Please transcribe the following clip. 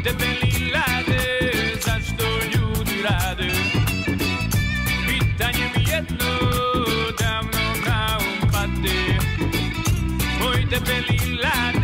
debeli lade, zašto ljudi rade? Pitanje mi jedno davno na um pade. Moj debeli lade.